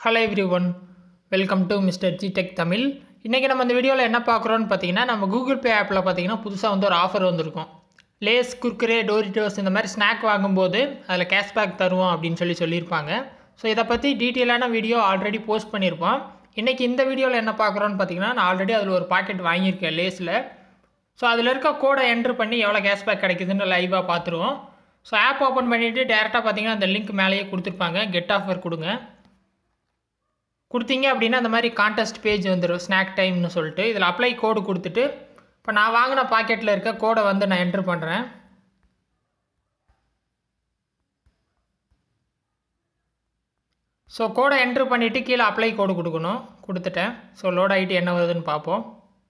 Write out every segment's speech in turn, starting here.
Hello everyone, welcome to Mr.G Tech Tamil. இன்னைக்கு நம்ம இந்த வீடியோல என்ன பார்க்கறோம்னு பாத்தீங்கன்னா நம்ம Google Pay ஆப்ல பாத்தீங்கன்னா புதுசா ஒரு ஆஃபர் வந்திருக்கும். லேஸ், குர்குரே, டோரிட்டோஸ் இந்த மாதிரி ஸ்நாக் வாங்கும்போது அதுல கேஷ்பேக் தருவோம் அப்படினு சொல்லிருப்பாங்க. சோ இத பத்தி டீடைலான வீடியோ ஆல்ரெடி போஸ்ட் பண்ணிருப்போம். இன்னைக்கு இந்த வீடியோல என்ன பார்க்கறோம்னு பாத்தீங்கன்னா நான் ஆல்ரெடி அதுல ஒரு பாக்கெட் வாங்கியிருக்கேன் லேஸ்ல. சோ அதுல இருக்க கோடை என்டர் பண்ணி எவ்வளவு கேஷ்பேக் கிடைக்குதுன்னு லைவா பாத்துருவோம். சோ ஆப் ஓபன் பண்ணிட்டு டைரக்டா பாத்தீங்கன்னா அந்த லிங்க் மேலேயே கொடுத்திருப்பாங்க. கெட் ஆஃபர் கொடுங்க. கொடுத்தீங்க அப்படினா அந்த மாதிரி கான்டெஸ்ட் பேஜ் வந்துரும் ஸ்நாக் டைம்னு சொல்லிட்டு இதில் அப்ளை கோடு கொடுத்துட்டு இப்போ நான் வாங்கின பாக்கெட்டில் இருக்க கோடை வந்து நான் என்ட்ரு பண்ணுறேன். ஸோ கோடை என்ட்ரு பண்ணிவிட்டு கீழே அப்ளை கோடு கொடுக்கணும். கொடுத்துட்டேன். ஸோ லோட் ஆகிட்டு என்ன வருதுன்னு பார்ப்போம்.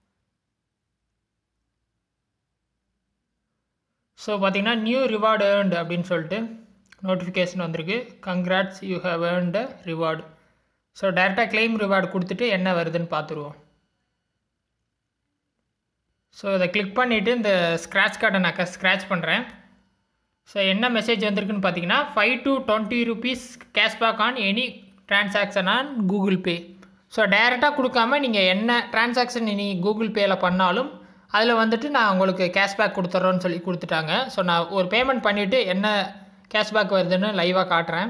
ஸோ பார்த்தீங்கன்னா நியூ ரிவார்டு ஏர்ன்டு அப்படின்னு சொல்லிட்டு நோட்டிஃபிகேஷன் வந்திருக்கு. Congrats you have earned reward. So டேரெக்டாக கிளைம் ரிவார்டு கொடுத்துட்டு என்ன வருதுன்னு பார்த்துருவோம். ஸோ இதை கிளிக் பண்ணிவிட்டு இந்த ஸ்க்ராட்ச் கார்டை நான் ஸ்க்ராட்ச் பண்ணுறேன். ஸோ என்ன மெசேஜ் வந்திருக்குன்னு பார்த்தீங்கன்னா 5 to 20 rupees cashback on any transaction on Google Pay. So டைரெக்டாக கொடுக்காம நீங்கள் என்ன டிரான்சாக்ஷன் இனி கூகுள் பேயில் பண்ணாலும் அதில் வந்துட்டு நான் உங்களுக்கு கேஷ்பேக் கொடுத்துட்றோன்னு சொல்லி கொடுத்துட்டாங்க. ஸோ நான் ஒரு பேமெண்ட் பண்ணிவிட்டு என்ன கேஷ்பேக் வருதுன்னு லைவாக காட்டுறேன்.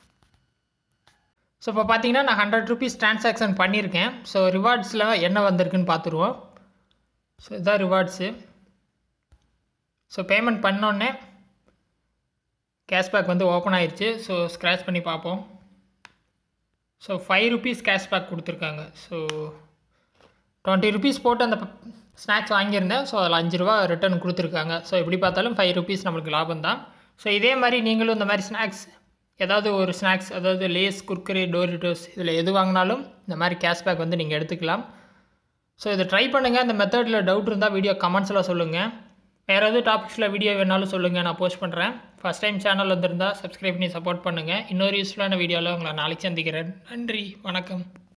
ஸோ இப்போ பார்த்தீங்கன்னா நான் 100 rupees டிரான்சாக்ஷன் பண்ணியிருக்கேன். ஸோ ரிவார்ட்ஸில் என்ன வந்திருக்குன்னு பார்த்துருவோம். ஸோ இதுதான் ரிவார்ட்ஸு. ஸோ பேமெண்ட் பண்ணோடனே கேஷ்பேக் வந்து ஓப்பன் ஆயிடுச்சு. ஸோ ஸ்க்ராட்ச் பண்ணி பார்ப்போம். ஸோ 5 rupees கேஷ்பேக் கொடுத்துருக்காங்க. ஸோ 20 rupees போட்டு அந்த ஸ்நாக்ஸ் வாங்கியிருந்தேன். ஸோ அதில் 5 ரூபா ரிட்டர்ன் கொடுத்துருக்காங்க. ஸோ எப்படி பார்த்தாலும் 5 rupees நம்மளுக்கு லாபம் தான். ஸோ இதே மாதிரி நீங்களும் இந்த மாதிரி ஸ்நாக்ஸ் ஏதாவது ஒரு ஸ்நாக்ஸ் அதாவது லேஸ், குர்குரே, டோரிட்டோஸ் இதில் எது வாங்கினாலும் இந்த மாதிரி கேஷ்பேக் வந்து நீங்கள் எடுத்துக்கலாம். ஸோ இதை ட்ரை பண்ணுங்கள். இந்த மெத்தடில் டவுட் இருந்தால் வீடியோ கமெண்ட்ஸில் சொல்லுங்கள். வேறு எதுவும் டாபிக்ஸில் வீடியோ வேணாலும் சொல்லுங்கள், நான் போஸ்ட் பண்ணுறேன். ஃபஸ்ட் டைம் சேனல் வந்திருந்தால் சப்ஸ்கிரைப் பண்ணி சப்போர்ட் பண்ணுங்கள். இன்னொரு யூஸ்ஃபுல்லான வீடியோவில் உங்களை நாளைக்கு சந்திக்கிறேன். நன்றி, வணக்கம்.